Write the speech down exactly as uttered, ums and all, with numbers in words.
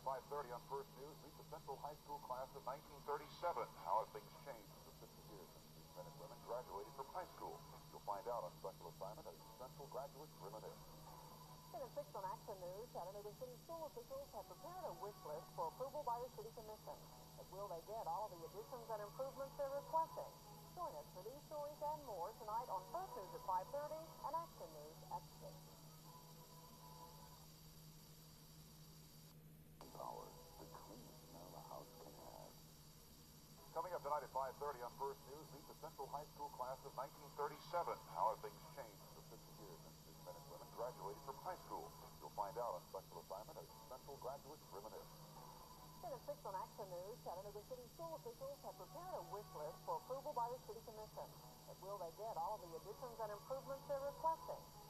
five thirty on First News, meet the Central High School class of nineteen thirty-seven. How have things changed in the fifty years since these men and women graduated from high school? You'll find out on special assignment as Central graduates reminisce. In a six on Action News, Chattanooga City School officials have prepared a wish list for approval by the City Commission. But will they get all of the additions and improvements they're requesting? Join us for these stories and more tonight on First News at five thirty and Action News at six. Power, the cleanest smell a house can have. Coming up tonight at five thirty on First News, meet the Central High School class of nineteen thirty-seven. How have things changed in the fifty years since these men and women graduated from high school? You'll find out on special assignment as Central graduates reminisce. In a six on Action News, Chattanooga City School officials have prepared a wish list for approval by the City Commission. But will they get all of the additions and improvements they're requesting?